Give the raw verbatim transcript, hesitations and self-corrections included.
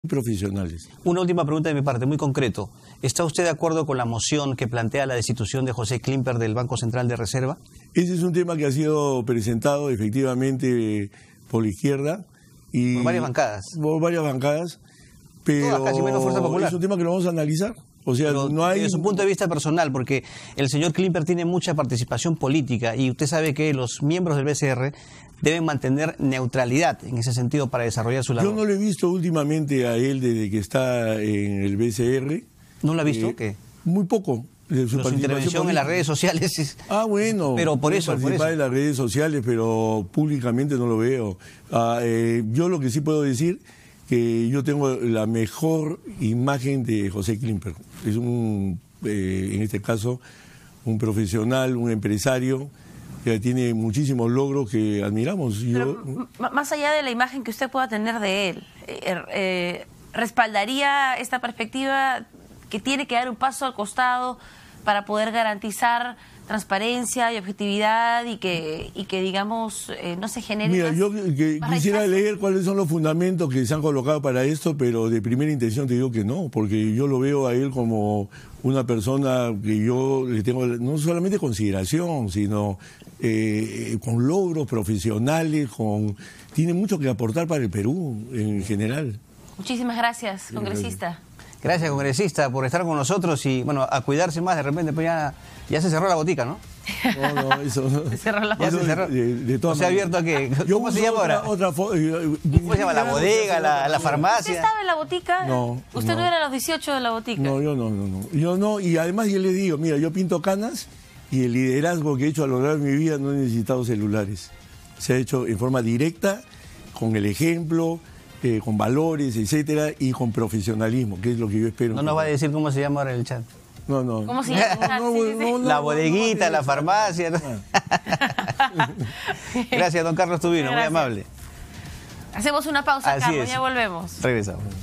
profesionales. Una última pregunta de mi parte, muy concreto. ¿Está usted de acuerdo con la moción que plantea la destitución de José Klimper del Banco Central de Reserva? Ese es un tema que ha sido presentado efectivamente por la izquierda. Y por varias bancadas. Por varias bancadas, pero Todas, casi menos Fuerza Popular. Es un tema que lo vamos a analizar. O sea, Pero no hay... desde su punto de vista personal, porque el señor Klimper tiene mucha participación política y usted sabe que los miembros del B C R deben mantener neutralidad en ese sentido para desarrollar su labor. Yo no lo he visto últimamente a él desde que está en el B C R. ¿No lo ha visto? Eh, ¿Qué? Muy poco. De su, su intervención política. En las redes sociales es... Ah, bueno. Pero por eso, participar por eso. en las redes sociales, pero públicamente no lo veo. Ah, eh, yo lo que sí puedo decir que yo tengo la mejor imagen de José Klimper. Es un, eh, en este caso, un profesional, un empresario que tiene muchísimos logros que admiramos. Pero, yo... Más allá de la imagen que usted pueda tener de él, eh, eh, ¿respaldaría esta perspectiva que tiene que dar un paso al costado para poder garantizar transparencia y objetividad y que, y que digamos, eh, no se genere Mira, más, yo que, más quisiera rechazo? leer cuáles son los fundamentos que se han colocado para esto, pero de primera intención te digo que no, porque yo lo veo a él como una persona que yo le tengo no solamente consideración, sino eh, con logros profesionales, con tiene mucho que aportar para el Perú en general. Muchísimas gracias, congresista. Gracias. Gracias, congresista, por estar con nosotros y, bueno, a cuidarse más. De repente, pues ya, ya se cerró la botica, ¿no? No, no, eso no. Se cerró la Ya se cerró. De, de todas o sea, abierto a que... ¿Cómo Yo se llama otra, ahora? Otra fo- ¿Cómo se llama? ¿La bodega, la, la ¿Usted farmacia? estaba en la botica? No, ¿Usted no, no. era a los dieciocho de la botica? No, yo no, no, no. Yo no, y además yo le digo, mira, yo pinto canas y el liderazgo que he hecho a lo largo de mi vida no he necesitado celulares. Se ha hecho en forma directa, con el ejemplo, eh, con valores, etcétera, y con profesionalismo, que es lo que yo espero. No nos va a decir cómo se llama ahora el chat. No, no. ¿Cómo se llama? No, Sí, sí, sí. no, no, La no, bodeguita, no, la farmacia. ¿no? Gracias, don Carlos Tubino, muy Gracias. amable. Hacemos una pausa, Así Carlos, es. ya volvemos. Regresamos.